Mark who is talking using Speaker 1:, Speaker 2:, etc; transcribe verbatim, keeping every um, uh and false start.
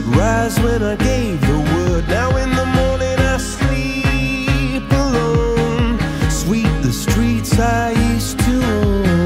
Speaker 1: rise when I gave the word. Now in the morning I sleep alone. Sweep the streets I used to own.